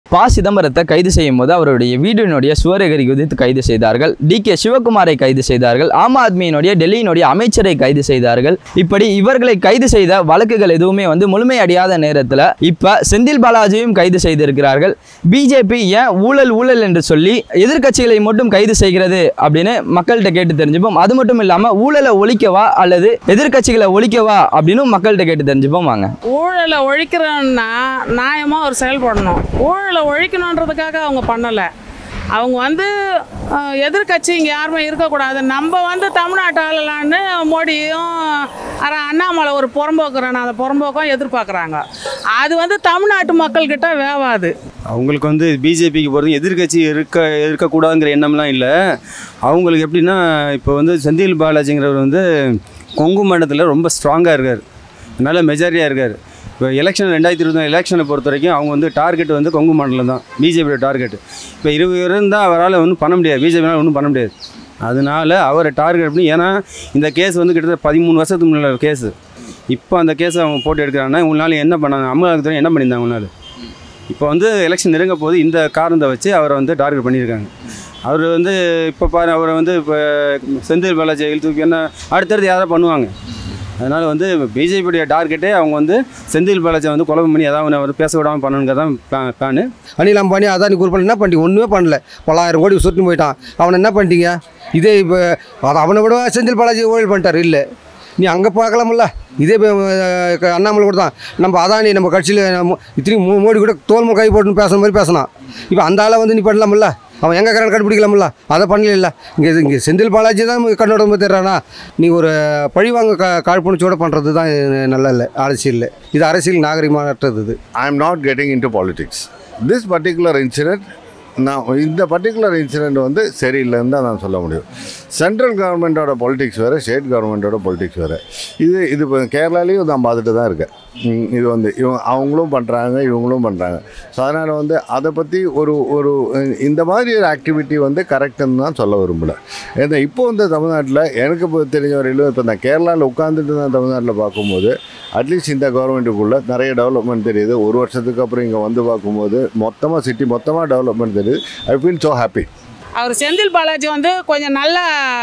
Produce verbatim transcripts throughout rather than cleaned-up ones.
ப சிதம்பரத்தை கைது செய்யும் போது அவருடைய வீடினுடைய சுவரகரி குதித்து கைது செய்தார்கள். டி கே சிவகுமாரை கைது செய்தார்கள். ஆம் ஆத்மியினுடைய டெல்லியினுடைய அமைச்சரை கைது செய்தார்கள். இப்படி இவர்களை கைது செய்த வழக்குகள் எதுவுமே வந்து முழுமையடையாத நேரத்தில் இப்ப செந்தில் பாலாஜியும் கைது செய்திருக்கிறார்கள். பிஜேபி ஏன் ஊழல் ஊழல் என்று சொல்லி எதிர்க்கட்சிகளை மட்டும் கைது செய்கிறது அப்படின்னு மக்கள்கிட்ட கேட்டு தெரிஞ்சுப்போம். அது மட்டும் இல்லாம ஊழலை ஒழிக்கவா அல்லது எதிர்க்கட்சிகளை ஒழிக்கவா அப்படின்னு மக்கள்கிட்ட கேட்டு தெரிஞ்சுப்போம். வாங்க. ஊழலை ஒழிக்கிறோன்னா நியாயமாக ஒரு செயல்படணும். ஊழலை ஒழிக்கணுன்றதுக்காக அவங்க பண்ணலை. அவங்க வந்து எதிர்கட்சி இங்கே யாருமே இருக்கக்கூடாது, நம்ம வந்து தமிழ்நாட்டு ஆளலான்னு மோடியும் அண்ணாமலை ஒரு புறம்போக்குறேன் அந்த புறம்போக்கம் எதிர்பார்க்குறாங்க. அது வந்து தமிழ்நாட்டு மக்கள்கிட்ட வேவாது. அவங்களுக்கு வந்து பிஜேபிக்கு போகிறது எதிர்கட்சி இருக்க இருக்கக்கூடாதுங்கிற எண்ணம்லாம் இல்லை. அவங்களுக்கு எப்படின்னா இப்போ வந்து செந்தில் பாலாஜிங்கிறவர் வந்து கொங்கு மண்டலத்தில் ரொம்ப ஸ்ட்ராங்காக இருக்கார், நல்ல மெஜாரிட்டியாக இருக்கார். இப்போ எலெக்ஷன் ரெண்டாயிரத்தி இருபத்தி நாலு எலெக்ஷனை பொறுத்த வரைக்கும் அவங்க வந்து டார்கெட் வந்து கொங்கு மண்டலம் தான் பிஜேபியோட டார்கெட். இப்போ இருபது இருந்தால் அவரால் ஒன்றும் பண்ண முடியாது, பிஜேபினால் ஒன்றும் பண்ண முடியாது. அதனால அவரை டார்கெட் பண்ணி, ஏன்னா இந்த கேஸ் வந்து கிட்டத்தட்ட பதிமூணு வருஷத்துக்கு முன்னாடி கேஸு. இப்போ அந்த கேஸை அவங்க போட்டு எடுக்கிறாங்கன்னா இவங்களால என்ன பண்ணாங்க, அமலாக்கத்துறை என்ன பண்ணியிருந்தாங்க அவங்களால. இப்போ வந்து எலெக்ஷன் நெருங்க போது இந்த காரணத்தை வச்சு அவரை வந்து டார்கெட் பண்ணியிருக்காங்க. அவர் வந்து இப்போ பாரு அவரை வந்து இப்போ செந்தில் பாலாஜி தூக்கி என்ன அடுத்தடுத்து யாராவது பண்ணுவாங்க. அதனால் வந்து பிஜேபியுடைய டார்கெட்டே அவங்க வந்து செந்தில் பாலாஜி வந்து கொலை பண்ணி ஏதாவது அவர் பேச விடாமல் பண்ணணுங்கிறது தான் plan plan Anil Ambani Adani group என்ன பண்ணிட்டீங்க? ஒன்றுமே பண்ணல. பல்லாயிரம் கோடி சுட்டு போயிட்டான். அவனை என்ன பண்ணிட்டீங்க? இதே இப்போ அதை அவனை விட செந்தில் பாலாஜி ஊழல் பண்ணிட்டார். இல்லை நீ அங்கே பார்க்கலாமில்ல. இதே அண்ணாமலை கூட தான் நம்ம அதானி நம்ம கட்சியில் இத்தனையும் மோடி கூட தோல்மை கை போட்டுன்னு பேசுகிற மாதிரி பேசினான். இப்போ அந்த ஆளை வந்து நீ பண்ணலாமில்ல, அவன் எங்கே கரெக்ட் கண்டுபிடிக்கலாமில்ல, அதை பண்ணல. இங்கே இங்கே செந்தில் பாலாஜி தான் கண்ணோட தெரிறானா. நீ ஒரு பழிவாங்க க காழ்ப்புணர்ச்சியோடு பண்ணுறது தான் நல்லா இல்லை அரசியல். இது அரசியல் நாகரிகமானது. இது I am not getting into politics. This particular incident நான் இந்த பர்டிகுலர் இன்சிடெண்ட் வந்து சரியில்லைன்னு தான் நான் சொல்ல முடியும். சென்ட்ரல் கவர்மெண்ட்டோட பொலிட்டிக்ஸ் வேறு, ஸ்டேட் கவர்மெண்ட்டோட பொலிட்டிக்ஸ் வேறு. இது இது இப்போ கேரளாலேயும் நான் பார்த்துட்டு தான் இருக்கேன். இது வந்து இவங்க அவங்களும் பண்ணுறாங்க, இவங்களும் பண்ணுறாங்க. ஸோ அதனால் வந்து அதை பற்றி ஒரு ஒரு இந்த மாதிரி ஒரு ஆக்டிவிட்டி வந்து கரெக்டுன்னு தான் சொல்ல விரும்பலை. ஏன்னா இப்போ வந்து தமிழ்நாட்டில் எனக்கு இப்போ தெரிஞ்ச வரையிலும் இப்போ நான் கேரளாவில் உட்காந்துட்டு தான் தமிழ்நாட்டில் பார்க்கும்போது அட்லீஸ்ட் இந்த கவர்மெண்ட்டுக்குள்ளே நிறைய டெவலப்மெண்ட் தெரியுது. ஒரு வருஷத்துக்கு அப்புறம் இங்கே வந்து பார்க்கும்போது மொத்தமாக சிட்டி மொத்தமாக டெவலப்மெண்ட் தெரியுது. I feel so happy. அவர் செந்தில் பாலாஜி வந்து கொஞ்சம் நல்லா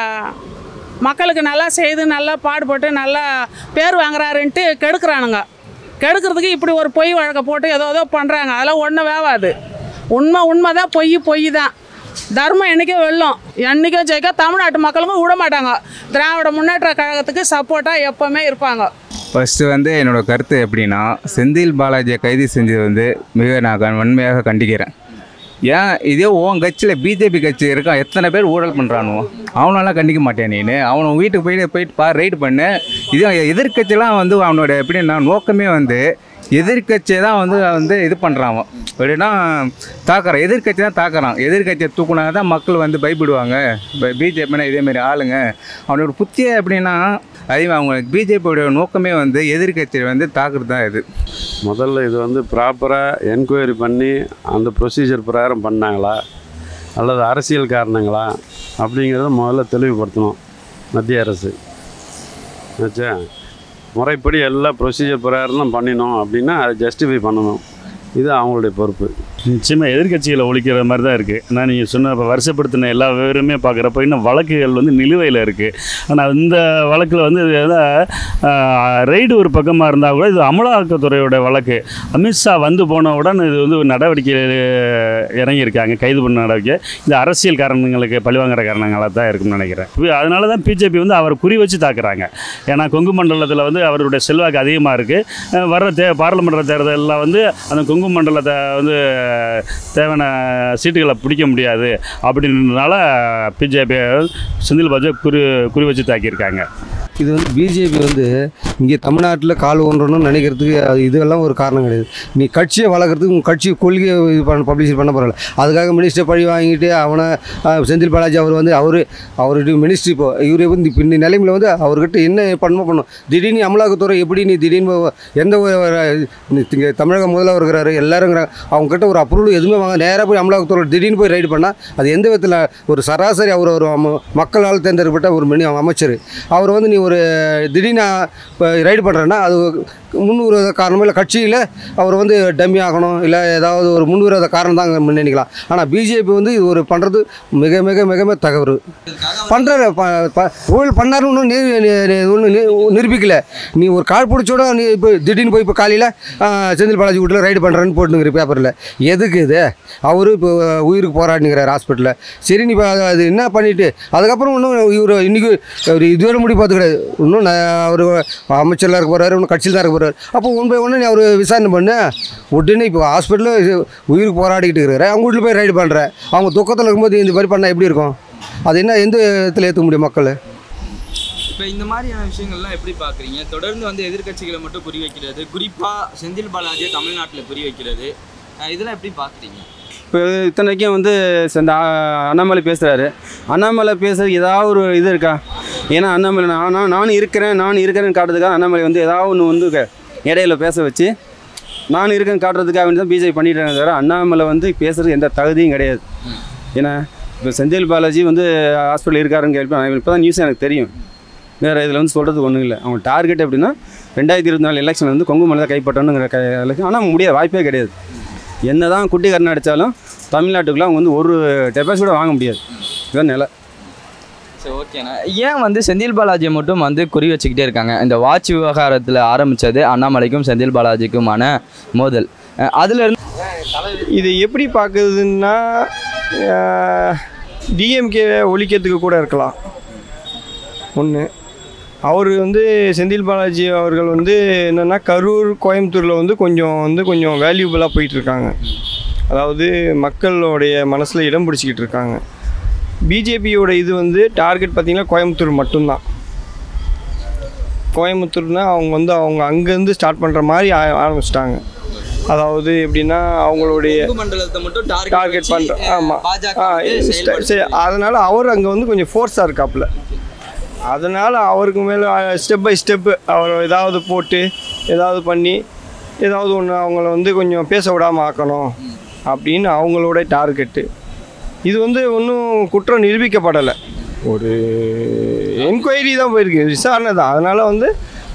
மக்களுக்கு நல்லா செய்து நல்லா பாடுபட்டு நல்லா பேர் வாங்குறாருன்ட்டு கெடுக்கிறானுங்க. கெடுக்கிறதுக்கு இப்படி ஒரு பொய் வழக்கை போட்டு ஏதோ ஏதோ பண்ணுறாங்க. அதெல்லாம் ஒன்றும் வேவாது. உண்மை உண்மை தான், பொய் பொய் தான். தர்மம் என்றைக்கே வெல்லும், என்றைக்கும் ஜெயிக்க தமிழ்நாட்டு மக்களுக்கும் விட மாட்டாங்க. திராவிட முன்னேற்ற கழகத்துக்கு சப்போர்ட்டாக எப்போவுமே இருப்பாங்க. ஃபஸ்ட்டு வந்து என்னோடய கருத்து எப்படின்னா, செந்தில் பாலாஜியை கைது செஞ்சது வந்து மிக நான் வன்மையாக கண்டிக்கிறேன். ஏன் இதே உன் கட்சியில் பிஜேபி கட்சி இருக்கான், எத்தனை பேர் ஊழல் பண்ணுறானுவோ அவனெல்லாம் கண்டிக்க மாட்டேன். நீ அவனை வீட்டுக்கு போயிட்டு போயிட்டு பா ரைடு பண்ணு. இதே எதிர்கட்சியெலாம் வந்து அவனோட எப்படின்னா நோக்கமே வந்து எதிர்கட்சியை தான் வந்து வந்து இது பண்ணுறான். எப்படின்னா தாக்குறான், எதிர்கட்சி தான் தாக்குறான். எதிர்கட்சியை தூக்குனா தான் மக்கள் வந்து பயப்படுவாங்க. பிஜேபினா இதேமாரி ஆளுங்க. அவனோட புத்திய எப்படின்னா அதே அவங்களுக்கு பிஜேபியோட நோக்கமே வந்து எதிர்கட்சியை வந்து தாக்குறது தான். இது முதல்ல இது வந்து ப்ராப்பராக என்கொயரி பண்ணி அந்த ப்ரொசீஜர் பிரகாரம் பண்ணாங்களா அல்லது அரசியல் காரணங்களா அப்படிங்கிறத முதல்ல தெளிவுபடுத்தணும் மத்திய அரசு. ஆச்சா, முறைப்படி எல்லா ப்ரொசீஜர் பிரகாரம் தான் பண்ணினோம் அப்படின்னா அதை ஜஸ்டிஃபை பண்ணணும். இது அவங்களுடைய பொறுப்பு. நிச்சயமாக எதிர்கட்சிகளை ஒழிக்கிற மாதிரி தான் இருக்குது. ஆனால் நீங்கள் சொன்ன இப்போ வருஷப்படுத்தின எல்லா விவரமே பார்க்குறப்ப இன்னும் வழக்குகள் வந்து நிலுவையில் இருக்குது. ஆனால் இந்த வழக்கில் வந்து ரெய்டு ஒரு பக்கமாக இருந்தால் கூட இது அமலாக்கத்துறையோட வழக்கு. அமித்ஷா வந்து போனவுடன் இது வந்து ஒரு நடவடிக்கை இறங்கியிருக்காங்க, கைது பண்ண நடவடிக்கை. இந்த அரசியல் காரணங்களுக்கு பழிவாங்கிற காரணங்களாக தான் இருக்குன்னு நினைக்கிறேன். அதனால தான் பிஜேபி வந்து அவரை குறி வச்சு தாக்குறாங்க. ஏன்னா கொங்கு மண்டலத்தில் வந்து அவருடைய செல்வாக்கு அதிகமாக இருக்குது. வர்ற தே பாராளுமன்ற தேர்தலில் வந்து அந்த கொங்கு மண்டலத்தை வந்து தேவையான சீட்டுகளை பிடிக்க முடியாது அப்படின்றதுனால பிஜேபி செந்தில் பாலாஜி குறி குறி வச்சு தாக்கியிருக்காங்க. இது வந்து பிஜேபி வந்து இங்கே தமிழ்நாட்டில் கால் ஒன்றணும்னு நினைக்கிறதுக்கு அது இதெல்லாம் ஒரு காரணம் கிடையாது. நீ கட்சியை வளர்க்குறதுக்கு உங்கள் கட்சி கொள்கையை இது பண்ண பப்ளிஷ் பண்ண போகிறல. அதுக்காக மினிஸ்டர் பழி வாங்கிட்டு அவனை செந்தில் பாலாஜி அவர் வந்து அவர் அவருடைய மினிஸ்ட்ரி இப்போ இவரை வந்து இப்போ இந்த நிலைமையில் வந்து அவர்கிட்ட என்ன பண்ணணுமோ பண்ணணும். திடீர்னு அமலாக்கத்துறை எப்படி நீ திடீர்னு எந்த இங்கே தமிழக முதல்வர் இருக்கிறாரு எல்லாருங்கிறாங்க, அவங்ககிட்ட ஒரு அப்ரூவல் எதுவுமே வாங்க நேராக போய் அமலாக்கத்துறை திடீர்னு போய் ரைடு பண்ணால் அது எந்த விதத்தில் ஒரு சராசரி அவர் ஒரு மக்களால் தேர்ந்தெடுக்கப்பட்ட ஒரு மினி அமைச்சர் அவர் வந்து நீ ஒரு திடீர்னு இப்போ ரைடு பண்ணுறேன்னா அது முன்விரோத காரணமோ இல்லை கட்சியில் அவர் வந்து டம்மி ஆகணும் இல்லை ஏதாவது ஒரு முன்விரோத காரணம் தான் நினைக்கலாம். ஆனால் பிஜேபி வந்து இது ஒரு பண்ணுறது மிக மிக மிக மிக தகவல் பண்ணுற ஊழல் பண்ணாருன்னு ஒன்றும் ஒன்றும் நிரூபிக்கல. நீ ஒரு கால் பிடிச்சோட நீ இப்போ திடீர்னு போய் இப்போ காலையில் செந்தில் பாலாஜி வீட்டில் ரைடு பண்ணுறேன்னு போட்டுங்கிற பேப்பரில் எதுக்கு இது? அவரு இப்போ உயிருக்கு போராடினுங்கிறார் ஹாஸ்பிட்டலில். சரி நீ இப்போ அது என்ன பண்ணிவிட்டு அதுக்கப்புறம் இன்னும் இவர் இன்றைக்கி ஒரு இதுவரை முடி பார்த்து கிடையாது. இன்னும் அவர் அமைச்சரில் இருக்க போகிறாரு, இன்னும் கட்சியில் தான் இருக்க போகிறார். அப்போ ஒன் பை ஒன்று நீ அவர் விசாரணை பண்ண உடனே இப்போ ஹாஸ்பிட்டலில் உயிருக்கு போராடிக்கிட்டு இருக்கிறாரு, அவங்க வீட்டில் போய் ரைடு பண்ணுறேன். அவங்க துக்கத்தில் இருக்கும்போது இந்த மாதிரி பண்ணால் எப்படி இருக்கும்? அது என்ன எந்த விதத்தில் ஏற்றுக்க முடியும் மக்கள்? இப்போ இந்த மாதிரியான விஷயங்கள்லாம் எப்படி பார்க்குறீங்க? தொடர்ந்து வந்து எதிர்க்கட்சிகளை மட்டும் குறி வைக்கிறது, குறிப்பாக செந்தில் பாலாஜியை தமிழ்நாட்டில் குறி வைக்கிறது, இதெல்லாம் எப்படி பார்க்குறீங்க? இப்போ இத்தனைக்கும் வந்து இந்த அண்ணாமலை பேசுகிறாரு. அண்ணாமலை பேசுறது ஏதாவது ஒரு இது இருக்கா? ஏன்னா அண்ணாமலை நான் நானும் இருக்கிறேன் நான் இருக்கிறேன்னு காட்டுறதுக்காக அண்ணாமலை வந்து ஏதாவது ஒன்று வந்து இடையில பேச வச்சு நான் இருக்கேன்னு காட்டுறதுக்காக வேண்டி தான் பிஜேபி பண்ணிட்டாங்க தவிர அண்ணாமலை வந்து பேசுகிறது எந்த தகுதியும் கிடையாது. ஏன்னா இப்போ செந்தில் பாலாஜி வந்து ஹாஸ்பிட்டல் இருக்காருன்னு கேள்வி இப்போ தான் நியூஸ் எனக்கு தெரியும். வேறு இதில் வந்து சொல்கிறதுக்கு ஒன்றும் இல்லை. அவங்க டார்கெட் எப்படின்னா ரெண்டாயிரத்தி இருபத்தி நாலு எலெக்ஷன் வந்து கொங்கு மலை தான் கைப்பற்றணுங்கிற க எலெக்ஷன். ஆனால் முடியாது, வாய்ப்பே கிடையாது. என்ன தான் குட்டி கரணை அடித்தாலும் தமிழ்நாட்டுக்குள்ளே அவங்க வந்து ஒரு டெபாசிட் கூட வாங்க முடியாது. இதுதான் நிலை. சரி, ஓகேண்ணா. ஏன் வந்து செந்தில் பாலாஜியை மட்டும் வந்து குறி வச்சுக்கிட்டே இருக்காங்க? இந்த வாட்ச் விவகாரத்தில் ஆரம்பித்தது அண்ணாமலைக்கும் செந்தில் பாலாஜிக்குமான மோதல். அதுலேருந்து இது எப்படி பார்க்குறதுன்னா டிஎம்கே ஒழிக்கிறதுக்கு கூட இருக்கலாம். ஒன்று அவர் வந்து செந்தில் பாலாஜி அவர்கள் வந்து என்னென்னா கரூர் கோயம்புத்தூரில் வந்து கொஞ்சம் வந்து கொஞ்சம் வேல்யூபுளாக போயிட்டுருக்காங்க. அதாவது மக்களுடைய மனசில் இடம் பிடிச்சிக்கிட்டு இருக்காங்க. பிஜேபியோட இது வந்து டார்கெட் பார்த்திங்கன்னா கோயம்புத்தூர் மட்டும்தான். கோயம்புத்தூர்னால் அவங்க வந்து அவங்க அங்கேருந்து ஸ்டார்ட் பண்ணுற மாதிரி ஆரம்பிச்சிட்டாங்க. அதாவது எப்படின்னா அவங்களுடைய டார்கெட் பண்ணுற ஆமாம் சரி. அதனால் அவர் அங்கே வந்து கொஞ்சம் ஃபோர்ஸாக இருக்காப்புல. அதனால் அவருக்கு மேலே ஸ்டெப் பை ஸ்டெப்பு அவர் ஏதாவது போட்டு ஏதாவது பண்ணி ஏதாவது ஒன்று அவங்கள வந்து கொஞ்சம் பேச விடாமல் ஆக்கணும் அப்படின்னு அவங்களோட டார்கெட்டு. இது வந்து ஒன்றும் குற்றம் நிரூபிக்கப்படலை, ஒரு என்கொயரி தான் போயிருக்கு, விசாரணை தான். அதனால் வந்து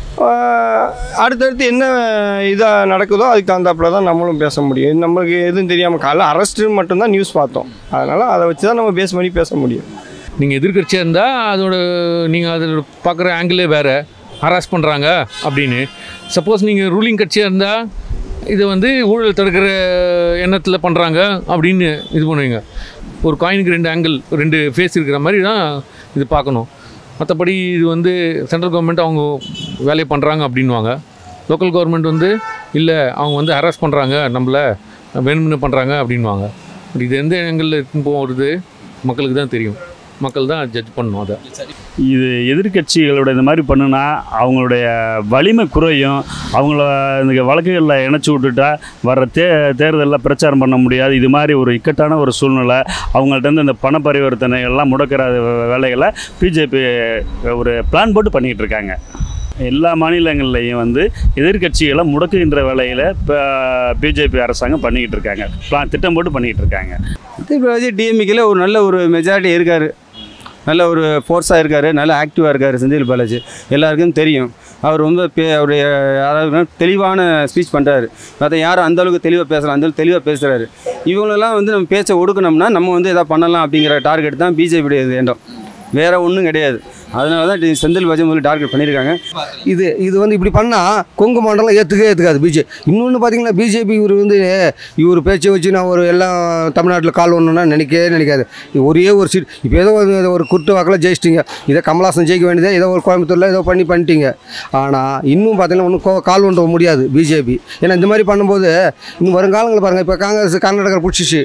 அடுத்தடுத்து என்ன இதாக நடக்குதோ அதுக்கு தகுந்தாப்புல தான் நம்மளும் பேச முடியும். நம்மளுக்கு எதுவும் தெரியாமல் காலைல அரெஸ்ட்டுன்னு மட்டும்தான் நியூஸ் பார்த்தோம். அதனால் அதை வச்சு தான் நம்ம பேஸ் பண்ணி பேச முடியும். நீங்கள் எதிர்கட்சியாக இருந்தால் அதோட நீங்கள் அதில் பார்க்குற ஆங்கிளே வேறு, ஹராஸ் பண்ணுறாங்க அப்படின்னு. சப்போஸ் நீங்கள் ரூலிங் கட்சியாக இருந்தால் இதை வந்து ஊழல் தடுக்கிற எண்ணத்தில் பண்ணுறாங்க அப்படின்னு இது பண்ணுவீங்க. ஒரு காயினுக்கு ரெண்டு ஆங்கிள், ரெண்டு ஃபேஸ் இருக்கிற மாதிரி தான் இது பார்க்கணும். மற்றபடி இது வந்து சென்ட்ரல் கவர்மெண்ட் அவங்க வேலையை பண்ணுறாங்க அப்படின்வாங்க. லோக்கல் கவர்மெண்ட் வந்து இல்லை அவங்க வந்து ஹராஸ் பண்ணுறாங்க, நம்மளை வேணும்னு பண்ணுறாங்க அப்படின்வாங்க. பட் இது எந்த ஆங்கிளில் போகிறது மக்களுக்கு தான் தெரியும், மக்கள் தான் ஜட்ஜ் பண்ணணும். அதை இது எதிர்கட்சிகளோட இந்த மாதிரி பண்ணுனா அவங்களுடைய வலிமை குறையும். அவங்கள இந்த வழக்குகளில் இணைச்சி விட்டுட்டா வர்ற தே தேர்தலில் பிரச்சாரம் பண்ண முடியாது. இது மாதிரி ஒரு இக்கட்டான ஒரு சூழ்நிலை. அவங்கள்ட்ட இந்த பண பரிவர்த்தனை எல்லாம் முடக்கிற வேலைகளை பிஜேபி ஒரு பிளான் போட்டு பண்ணிக்கிட்டு இருக்காங்க. எல்லா மாநிலங்கள்லையும் வந்து எதிர்கட்சிகளை முடக்குகின்ற வேலையில் இப்போ பிஜேபி அரசாங்கம் பண்ணிக்கிட்டு இருக்காங்க, பிளான் திட்டம் போட்டு பண்ணிக்கிட்டு இருக்காங்க. இப்போ டிஎம்கேல ஒரு நல்ல ஒரு மெஜாரிட்டி இருக்கார், நல்ல ஒரு ஃபோர்ஸாக இருக்கார், நல்ல ஆக்டிவாக இருக்கார் செந்தில் பாலாஜி. எல்லாருக்கும் தெரியும். அவர் வந்து பே அவருடைய அதாவது தெளிவான ஸ்பீச் பண்ணுறாரு. அதை யாரும் அந்தளவுக்கு தெளிவாக பேசுகிறாங்க, அந்தளவுக்கு தெளிவாக பேசுகிறாரு. இவங்களெல்லாம் வந்து நம்ம பேச்சை ஒடுக்கணும்னா நம்ம வந்து எதாவது பண்ணலாம் அப்படிங்கிற டார்கெட் தான் பிஜேபியுடைய எண்ணம், வேறு ஒன்றும் கிடையாது. அதனால தான் செந்தில் பாலாஜி முதல்ல டார்கெட் பண்ணியிருக்காங்க. இது இது வந்து இப்படி பண்ணால் கொங்கு மண்டலம் ஏற்றுக்கே ஏற்றுக்காது பிஜே. இன்னொன்று பார்த்தீங்கன்னா பிஜேபி இவர் வந்து இவர் பேச்சை வச்சு நான் ஒரு எல்லாம் தமிழ்நாட்டில் கால் ஒன்றுனா நினைக்கவே நினைக்காது. ஒரே ஒரு சீட் இப்போ ஏதோ ஒரு குட்டு வாக்கில் ஜெயிச்சிட்டிங்க, இதை கமலாசன் ஜெயிக்க வேண்டியதே ஏதோ ஒரு கோயம்புத்தூரில் ஏதோ பண்ணி பண்ணிட்டீங்க. ஆனால் இன்னும் பார்த்தீங்கன்னா ஒன்றும் கால் ஒன்ற முடியாது பிஜேபி. ஏன்னா இந்த மாதிரி பண்ணும்போது இன்னும் வருங்காலங்களில் பாருங்கள், இப்போ காங்கிரஸ் கர்நாடகா பிடிச்சிச்சு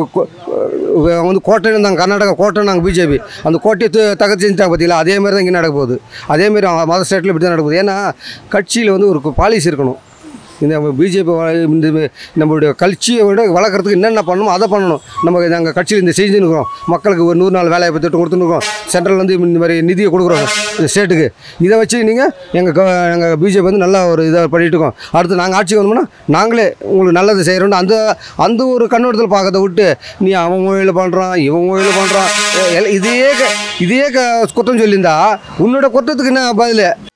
வந்து கோட்டை இருந்தாங்க, கர்நாடகா கோட்டை நாங்கள் பிஜேபி அந்த கோட்டையை தகர்த்து செஞ்சுட்டாங்க பார்த்தீங்களா. அதே மாதிரி தான் இங்கே நடக்க போகுது. அதேமாரி மத ஸ்டேட்டில் இப்படி தான் நடக்குது. ஏன்னா கட்சியில் வந்து ஒரு பாலிசி இருக்கணும். இந்த பிஜேபி இந்த நம்மளுடைய கட்சியை விட வளர்க்குறதுக்கு என்னென்ன பண்ணணுமோ அதை பண்ணணும். நம்ம நாங்கள் கட்சியில் இந்த செஞ்சுருக்கிறோம், மக்களுக்கு ஒரு நூறு நாள் வேலைவாய்ப்பு திட்டம் கொடுத்துருக்கோம், சென்ட்ரல்லேருந்து இந்த மாதிரி நிதியை கொடுக்குறோம் ஸ்டேட்டுக்கு. இதை வச்சு நீங்கள் எங்கள் க எங்கள் பிஜேபி வந்து நல்லா ஒரு இதாக பண்ணிகிட்டு இருக்கோம். அடுத்து நாங்கள் ஆட்சிக்கு வந்தோம்னா நாங்களே உங்களுக்கு நல்லது செய்கிறோம். அந்த அந்த ஒரு கண்ணோட்டத்தில் பார்க்கறத விட்டு நீ அவன் கோயிலில் பண்ணுறான் இவன் கோயிலில் பண்ணுறான் இதே இதே குற்றம் சொல்லியிருந்தா உன்னோட குற்றத்துக்கு என்ன பதில்?